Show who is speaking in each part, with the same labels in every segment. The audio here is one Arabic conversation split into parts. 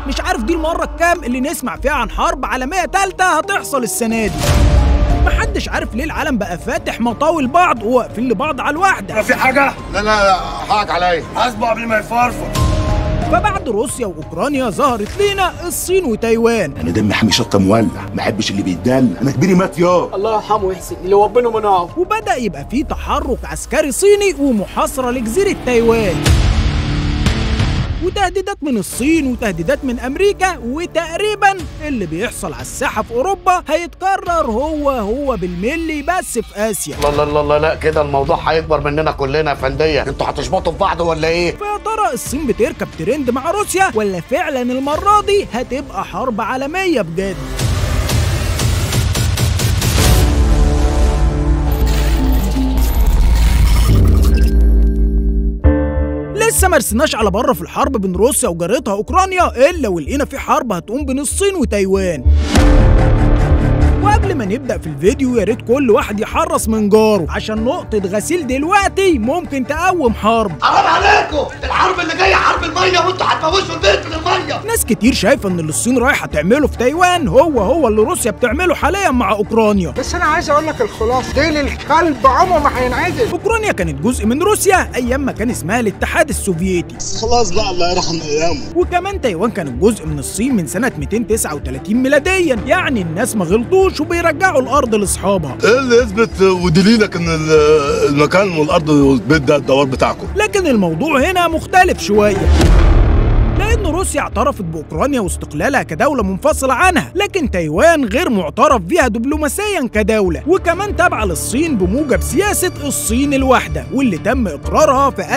Speaker 1: مش عارف دي المرة الكام اللي نسمع فيها عن حرب عالمية تالتة هتحصل السنة دي. محدش عارف ليه العالم بقى فاتح مطاول بعض وواقفين لبعض على الواحدة.
Speaker 2: في حاجة؟
Speaker 3: لا حقك عليا،
Speaker 2: حاسبه قبل ما يفرفر.
Speaker 1: فبعد روسيا واوكرانيا ظهرت لينا الصين وتايوان.
Speaker 3: انا دمي حامي شطه مولع، ما احبش اللي بيتدلع، انا كبيري مات يا
Speaker 4: الله يرحمه ويحسن اللي ربنا منعه.
Speaker 1: وبدأ يبقى فيه تحرك عسكري صيني ومحاصرة لجزيرة تايوان، وتهديدات من الصين وتهديدات من أمريكا، وتقريبا اللي بيحصل على الساحة في أوروبا هيتكرر هو بالملي بس في آسيا.
Speaker 5: لا كده الموضوع هيكبر مننا كلنا يا فندية. انتوا هتشبطوا في بعض ولا ايه؟
Speaker 1: فيا ترى الصين بتركب ترند مع روسيا ولا فعلا المرة دي هتبقى حرب عالمية بجد؟ لسه مرسناش على بره في الحرب بين روسيا وجارتها اوكرانيا الا ولقينا في حرب هتقوم بين الصين وتايوان. وقبل ما نبدأ في الفيديو يا ريت كل واحد يحرص من جاره عشان نقطة غسيل دلوقتي ممكن تقوم حرب.
Speaker 2: حرام عليكم، الحرب اللي جاية حرب المية وانتوا هتموتوا البيت من المية.
Speaker 1: ناس كتير شايفة ان اللي الصين رايحة تعمله في تايوان هو اللي روسيا بتعمله حاليا مع اوكرانيا.
Speaker 4: بس انا عايز اقول لك الخلاصة ديل الكلب عمره ما هينعدل.
Speaker 1: اوكرانيا كانت جزء من روسيا ايام ما كان اسمها الاتحاد السوفيتي.
Speaker 3: خلاص بقى الله يرحم ايامه.
Speaker 1: وكمان تايوان كانت جزء من الصين من سنة 239 ميلاديا، يعني الناس ما غلطوش وبيرجعوا الارض لاصحابها.
Speaker 3: ايه اللي يثبت ودليلك ان المكان والارض والبيت ده الدوار بتاعكم؟
Speaker 1: لكن الموضوع هنا مختلف شويه، لأن روسيا اعترفت بأوكرانيا واستقلالها كدولة منفصلة عنها، لكن تايوان غير معترف بها دبلوماسيا كدولة، وكمان تابعة للصين بموجب سياسة الصين الواحدة واللي تم إقرارها في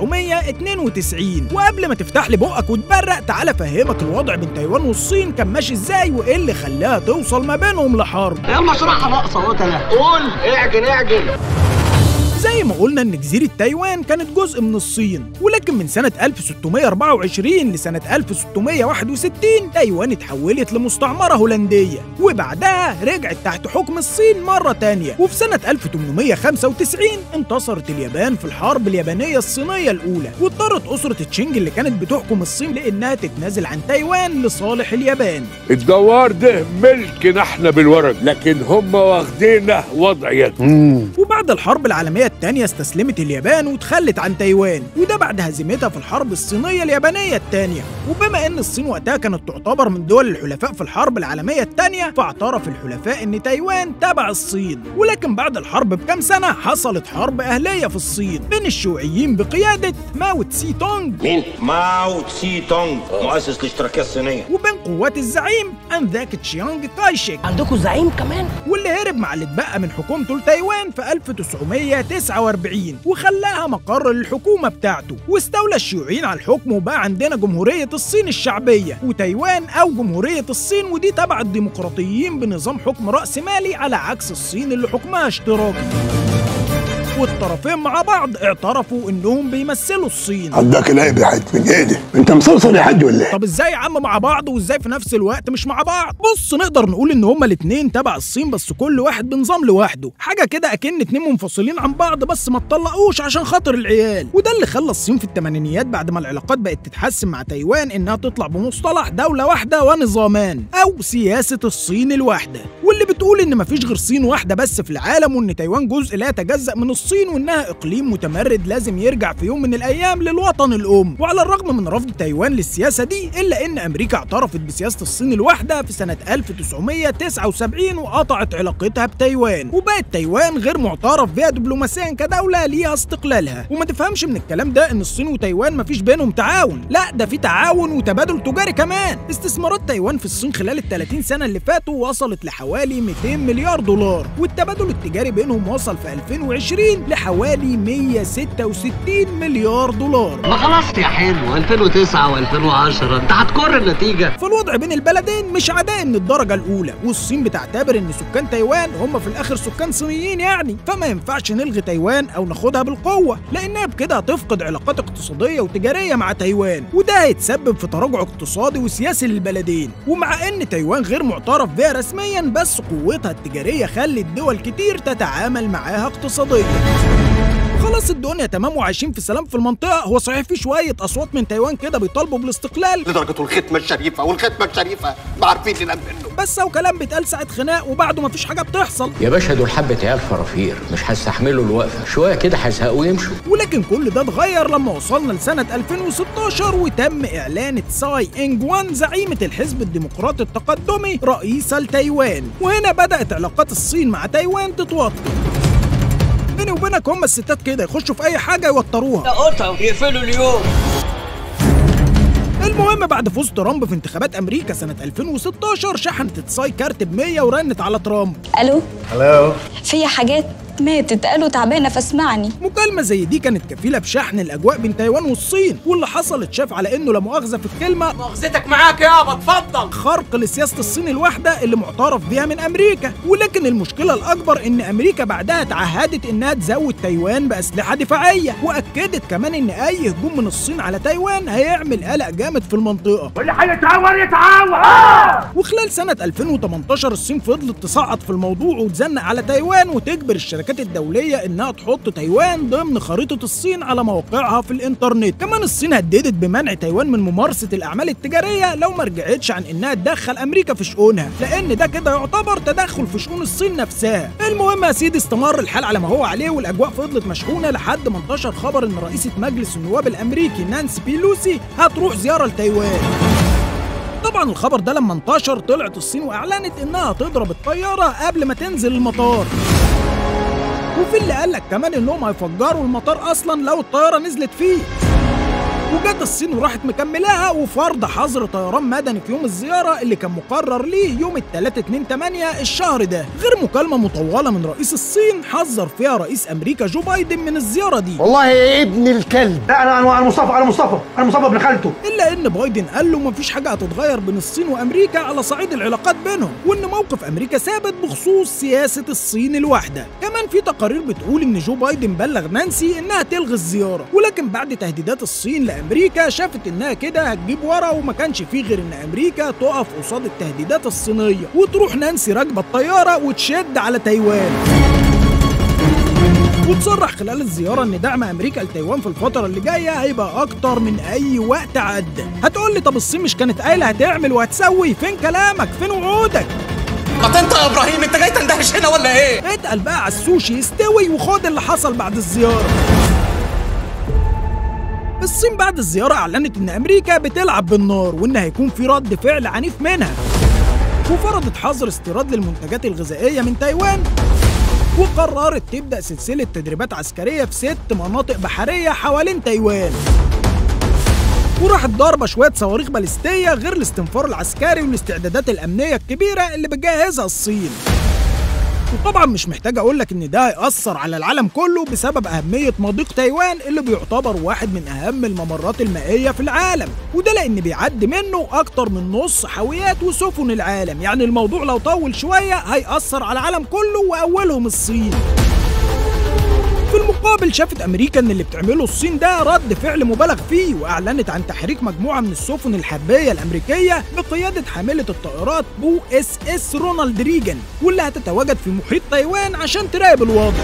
Speaker 1: 1992. وقبل ما تفتح لي بقك وتبرق تعالى أفهمك الوضع بين تايوان والصين كان ماشي إزاي وإيه اللي خلاها توصل ما بينهم لحرب.
Speaker 4: يلا اشرحها ناقصة اهوت انا. قول اعجن.
Speaker 1: زي ما قلنا ان جزيرة تايوان كانت جزء من الصين، ولكن من سنة 1624 لسنة 1661 تايوان اتحولت لمستعمرة هولندية، وبعدها رجعت تحت حكم الصين مرة تانية. وفي سنة 1895 انتصرت اليابان في الحرب اليابانية الصينية الأولى، واضطرت أسرة تشينج اللي كانت بتحكم الصين لأنها تتنازل عن تايوان لصالح اليابان.
Speaker 6: الدوار ده ملكنا احنا بالورق، لكن هم واخدينه وضع يد.
Speaker 1: وبعد الحرب العالمية الثانية استسلمت اليابان وتخلت عن تايوان، وده بعد هزيمتها في الحرب الصينية اليابانية الثانية. وبما ان الصين وقتها كانت تعتبر من دول الحلفاء في الحرب العالمية الثانية، فاعترف الحلفاء ان تايوان تبع الصين. ولكن بعد الحرب بكام سنة حصلت حرب أهلية في الصين بين الشيوعيين بقيادة ماو تسي تونج.
Speaker 2: مين؟ ماو تسي تونج مؤسس الاشتراكية الصينية.
Speaker 1: وبين قوات الزعيم انذاك تشيانج كايشيك.
Speaker 4: عندكم زعيم كمان؟
Speaker 1: واللي هرب مع اللي اتبقى من حكومته لتايوان في 1949 وخلاها مقر للحكومة بتاعته، واستولى الشيوعيين على الحكم وبقى عندنا جمهورية الصين الشعبية وتايوان أو جمهورية الصين، ودي تبع الديمقراطيين بنظام حكم رأسمالي على عكس الصين اللي حكمها اشتراكي. والطرفين مع بعض اعترفوا انهم بيمثلوا الصين.
Speaker 3: عندك العيب يا حاج من ايدي، انت مصلصل يا حاج ولا ايه؟
Speaker 1: طب ازاي يا عم مع بعض وازاي في نفس الوقت مش مع بعض؟ بص نقدر نقول ان هما الاتنين تبع الصين بس كل واحد بنظام لوحده، حاجه كده اكن اتنين منفصلين عن بعض بس ما اتطلقوش عشان خاطر العيال. وده اللي خلى الصين في الثمانينيات بعد ما العلاقات بقت تتحسن مع تايوان انها تطلع بمصطلح دوله واحده ونظامان او سياسه الصين الواحده، واللي بتقول ان مفيش غير صين واحده بس في العالم، وان تايوان جزء لا يتجزأ من الصين، وانها اقليم متمرد لازم يرجع في يوم من الايام للوطن الام. وعلى الرغم من رفض تايوان للسياسه دي الا ان امريكا اعترفت بسياسه الصين الواحده في سنه 1979 وقطعت علاقتها بتايوان، وبقت تايوان غير معترف بها دبلوماسيا كدوله ليها استقلالها. وما تفهمش من الكلام ده ان الصين وتايوان مفيش بينهم تعاون، لا ده في تعاون وتبادل تجاري كمان. استثمارات تايوان في الصين خلال ال 30 سنه اللي فاتوا وصلت لحوالي 200 مليار دولار، والتبادل التجاري بينهم وصل في 2020 لحوالي 166 مليار دولار.
Speaker 4: ما خلصت يا حلو 2009 و2010 انت هتكر النتيجه.
Speaker 1: فالوضع بين البلدين مش عدائي من الدرجه الاولى، والصين بتعتبر ان سكان تايوان هم في الاخر سكان صينيين يعني، فما ينفعش نلغي تايوان او ناخدها بالقوه، لانها بكده هتفقد علاقات اقتصاديه وتجاريه مع تايوان، وده هيتسبب في تراجع اقتصادي وسياسي للبلدين. ومع ان تايوان غير معترف بها رسميا بس قوتها التجاريه خلت دول كتير تتعامل معاها اقتصاديا. خلاص الدنيا تمام وعايشين في سلام في المنطقه. هو صحيح في شويه اصوات من تايوان كده بيطالبوا بالاستقلال
Speaker 2: لدرجه الختمه الشريفه والختمه الشريفه ما عارفين ننام منه،
Speaker 1: بس هو كلام بيتقال ساعه خناق وبعده مفيش حاجه بتحصل.
Speaker 7: يا باشا دول حبة عيال فرافير مش هيستحملوا الوقفة، شوية كده هيزهقوا ويمشوا.
Speaker 1: ولكن كل ده اتغير لما وصلنا لسنة 2016 وتم إعلان تساي إنج وان زعيمة الحزب الديمقراطي التقدمي رئيسة لتايوان. وهنا بدأت علاقات الصين مع تايوان تتوتر. بيني وبينك هم الستات كده يخشوا في أي حاجة يوتروها.
Speaker 8: قطعوا يقفلوا اليوم.
Speaker 1: المهم بعد فوز ترامب في انتخابات امريكا سنه 2016 شحنت تساي كارت ب100 ورنت على ترامب.
Speaker 9: الو في حاجات ماتت قالوا تعبانه فاسمعني.
Speaker 1: مكالمه زي دي كانت كفيله بشحن الاجواء بين تايوان والصين، واللي حصل اتشاف على انه لا مؤاخذه في الكلمه
Speaker 8: مؤاخذتك معاك يابا اتفضل،
Speaker 1: خرق لسياسه الصين الواحده اللي معترف بيها من امريكا. ولكن المشكله الاكبر ان امريكا بعدها تعهدت انها تزود تايوان باسلحه دفاعيه، واكدت كمان ان اي هجوم من الصين على تايوان هيعمل قلق جامد في المنطقه.
Speaker 6: واللي هيتعور يتعور.
Speaker 1: وخلال سنه 2018 الصين فضلت تصعد في الموضوع وتزنق على تايوان وتجبر الشركات الدولية انها تحط تايوان ضمن خريطة الصين على مواقعها في الانترنت. كمان الصين هددت بمنع تايوان من ممارسة الاعمال التجارية لو ما رجعتش عن انها تدخل امريكا في شؤونها، لان ده كده يعتبر تدخل في شؤون الصين نفسها. المهم يا سيدي استمر الحال على ما هو عليه والاجواء فضلت مشحونة لحد ما انتشر خبر ان رئيسة مجلس النواب الامريكي نانسي بيلوسي هتروح زيارة لتايوان. طبعا الخبر ده لما انتشر طلعت الصين واعلنت انها تضرب الطيارة قبل ما تنزل المطار. وفي اللي قالك كمان انهم هيفجروا المطار اصلا لو الطياره نزلت فيه. وجت الصين وراحت مكملاها وفرض حظر طيران مدني في يوم الزياره اللي كان مقرر ليه يوم الثلاث 2/8 الشهر ده، غير مكالمه مطوله من رئيس الصين حذر فيها رئيس امريكا جو بايدن من الزياره دي.
Speaker 2: والله يا ابن الكلب، لا انا مصطفى ابن خالته.
Speaker 1: الا ان بايدن قال له مفيش حاجه هتتغير بين الصين وامريكا على صعيد العلاقات بينهم، وان موقف امريكا ثابت بخصوص سياسه الصين الواحده. كمان في تقارير بتقول ان جو بايدن بلغ نانسي انها تلغي الزياره، ولكن بعد تهديدات الصين امريكا شافت انها كده هتجيب ورا وما كانش فيه غير ان امريكا تقف قصاد التهديدات الصينيه وتروح نانسي راكبه الطياره وتشد على تايوان. وتصرح خلال الزياره ان دعم امريكا لتايوان في الفتره اللي جايه هيبقى اكتر من اي وقت عدى. هتقول لي طب الصين مش كانت قايله هتعمل وهتسوي؟ فين كلامك؟ فين وعودك؟
Speaker 8: ما انت يا ابراهيم انت جاي تندهش هنا ولا ايه؟
Speaker 1: اتقل بقى على السوشي يستوي وخد اللي حصل بعد الزياره. الصين بعد الزيارة أعلنت إن أمريكا بتلعب بالنار وإن هيكون في رد فعل عنيف منها، وفرضت حظر استيراد للمنتجات الغذائية من تايوان، وقررت تبدأ سلسلة تدريبات عسكرية في 6 مناطق بحرية حوالين تايوان، وراحت ضاربة شوية صواريخ باليستية غير الاستنفار العسكري والاستعدادات الأمنية الكبيرة اللي بتجهزها الصين. وطبعا مش محتاج اقولك ان ده هيأثر على العالم كله بسبب اهمية مضيق تايوان اللي بيعتبر واحد من اهم الممرات المائية في العالم، وده لان بيعدي منه اكتر من نص حاويات وسفن العالم. يعني الموضوع لو طول شوية هيأثر على العالم كله واولهم الصين. في المقابل شافت امريكا ان اللي بتعمله الصين ده رد فعل مبالغ فيه، واعلنت عن تحريك مجموعه من السفن الحربيه الامريكيه بقياده حامله الطائرات بو اس اس رونالد ريجن، واللي هتتواجد في محيط تايوان عشان تراقب الوضع.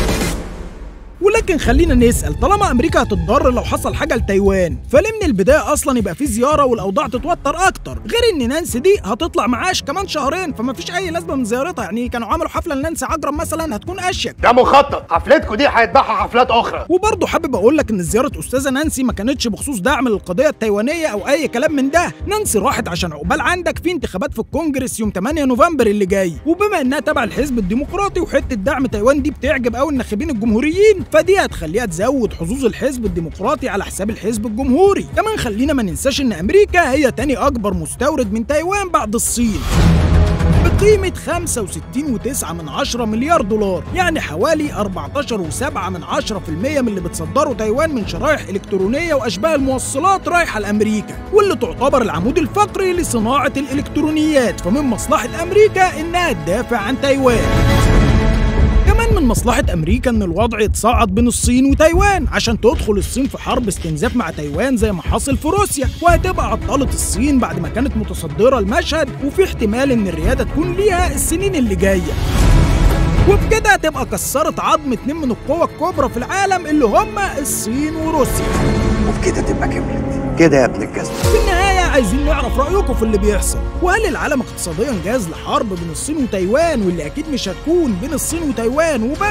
Speaker 1: ولكن خلينا نسأل، طالما أمريكا هتتضرر لو حصل حاجة لتايوان، فليه من البداية أصلا يبقى في زيارة والأوضاع تتوتر أكتر؟ غير إن نانسي دي هتطلع معاش كمان شهرين، فما فيش أي لازمة من زيارتها. يعني كانوا عملوا حفلة لنانسي عجرم مثلا هتكون أشيك.
Speaker 2: ده مخطط، حفلتكم دي هيتبعها حفلات أخرى.
Speaker 1: وبرضه حابب أقول لك إن زيارة أستاذة نانسي ما كانتش بخصوص دعم للقضية التايوانية أو أي كلام من ده، نانسي راحت عشان عقبال عندك في انتخابات في الكونجرس يوم 8 نوفمبر اللي جاي، وبما إنها تبع الحزب الديمقراطي وحتة دعم تايوان دي بتعجب قوي الناخبين الجمهوريين، فدي هتخليها تزود حظوظ الحزب الديمقراطي على حساب الحزب الجمهوري. كمان خلينا ما ننساش ان امريكا هي تاني اكبر مستورد من تايوان بعد الصين بقيمة 65.9 مليار دولار، يعني حوالي 14.7% من اللي بتصدره تايوان من شرائح إلكترونية وأشباه الموصلات رايحة لأمريكا، واللي تعتبر العمود الفقري لصناعة الإلكترونيات. فمن مصلحة أمريكا إنها تدافع عن تايوان. كمان من مصلحة أمريكا إن الوضع يتصاعد بين الصين وتايوان عشان تدخل الصين في حرب استنزاف مع تايوان زي ما حصل في روسيا، وهتبقى عطلت الصين بعد ما كانت متصدرة المشهد، وفي احتمال إن الريادة تكون ليها السنين اللي جاية. وبكده تبقى كسرت عظم 2 من القوى الكبرى في العالم اللي هما الصين وروسيا.
Speaker 10: وبكده تبقى كملت كده يا ابن الجزمة.
Speaker 1: في النهاية عايزين نعرف رأيكم في اللي بيحصل، وهل العالم اقتصاديا جاهز لحرب بين الصين وتايوان، واللي أكيد مش هتكون بين الصين وتايوان وبس؟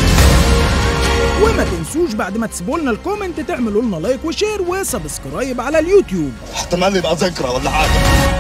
Speaker 1: وما تنسوش بعد ما تسيبوا لنا الكومنت تعملوا لنا لايك وشير وسبسكرايب على اليوتيوب.
Speaker 3: احتمال يبقى ذكرى ولا حاجه.